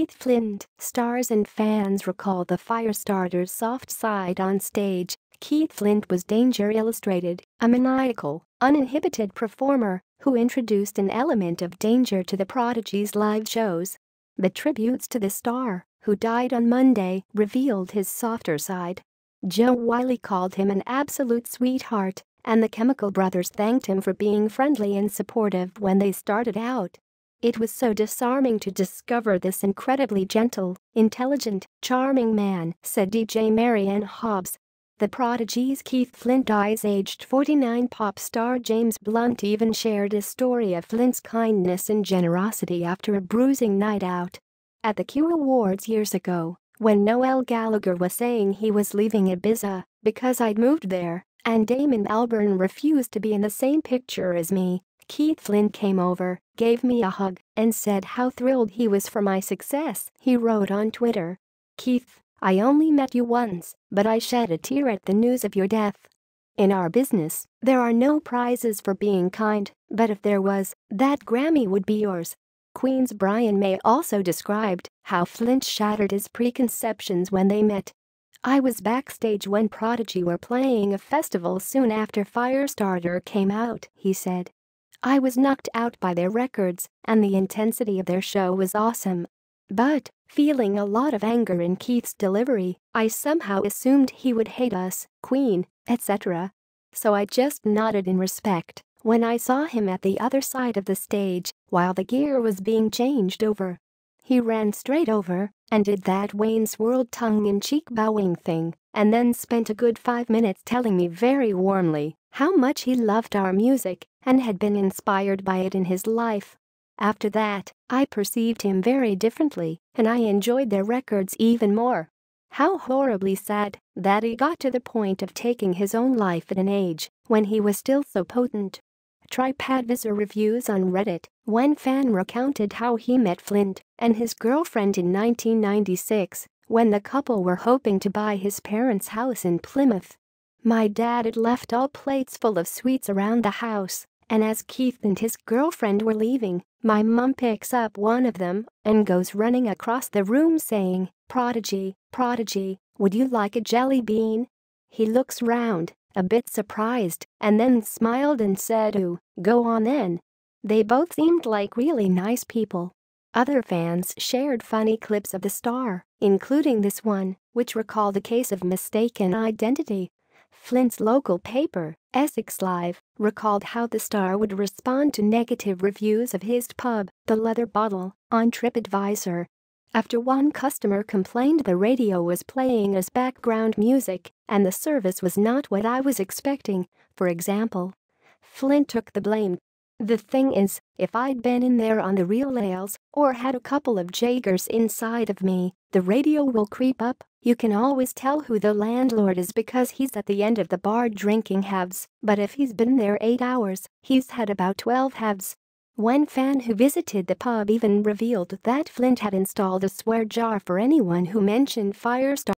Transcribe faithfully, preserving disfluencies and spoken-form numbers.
Keith Flint. Stars and fans recall the Firestarter's soft side on stage. Keith Flint was Danger Illustrated, a maniacal, uninhibited performer who introduced an element of danger to the Prodigy's live shows. The tributes to the star, who died on Monday, revealed his softer side. Joe Wiley called him an absolute sweetheart, and the Chemical Brothers thanked him for being friendly and supportive when they started out. "It was so disarming to discover this incredibly gentle, intelligent, charming man," said D J Marianne Hobbs. The Prodigy's Keith Flint dies aged forty-nine. Pop star James Blunt even shared a story of Flint's kindness and generosity after a bruising night out. At the Q Awards years ago, when Noel Gallagher was saying he was leaving Ibiza because I'd moved there, and Damon Albarn refused to be in the same picture as me, Keith Flint came over, gave me a hug, and said how thrilled he was for my success, he wrote on Twitter. "Keith, I only met you once, but I shed a tear at the news of your death. In our business, there are no prizes for being kind, but if there was, that Grammy would be yours." Queen's Brian May also described how Flint shattered his preconceptions when they met. "I was backstage when Prodigy were playing a festival soon after Firestarter came out," he said. "I was knocked out by their records, and the intensity of their show was awesome. But, feeling a lot of anger in Keith's delivery, I somehow assumed he would hate us, Queen, et cetera. So I just nodded in respect when I saw him at the other side of the stage while the gear was being changed over. He ran straight over and did that Wayne's World tongue-in-cheek bowing thing, and then spent a good five minutes telling me very warmly how much he loved our music and had been inspired by it in his life. After that, I perceived him very differently, and I enjoyed their records even more. How horribly sad that he got to the point of taking his own life at an age when he was still so potent." TripAdvisor reviews on Reddit. One fan recounted how he met Flint and his girlfriend in nineteen ninety-six when the couple were hoping to buy his parents' house in Plymouth. "My dad had left all plates full of sweets around the house, and as Keith and his girlfriend were leaving, my mum picks up one of them and goes running across the room saying, 'Prodigy, Prodigy, would you like a jelly bean?' He looks round, a bit surprised, and then smiled and said, 'Ooh, go on then.' They both seemed like really nice people." Other fans shared funny clips of the star, including this one, which recalled a case of mistaken identity. Flint's local paper, Essex Live, recalled how the star would respond to negative reviews of his pub, The Leather Bottle, on TripAdvisor. After one customer complained the radio was playing as background music and the service was not what I was expecting, for example. Flint took the blame. "The thing is, if I'd been in there on the real ales or had a couple of Jaegers inside of me, the radio will creep up. You can always tell who the landlord is because he's at the end of the bar drinking halves, but if he's been there eight hours, he's had about twelve halves." One fan who visited the pub even revealed that Flint had installed a swear jar for anyone who mentioned Firestarter.